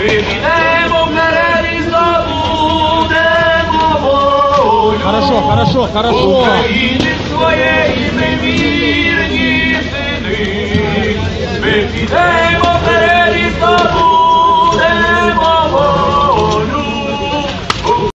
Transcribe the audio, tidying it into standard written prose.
Хорошо, хорошо, хорошо. України своєї ми вірні сини, ми підемо.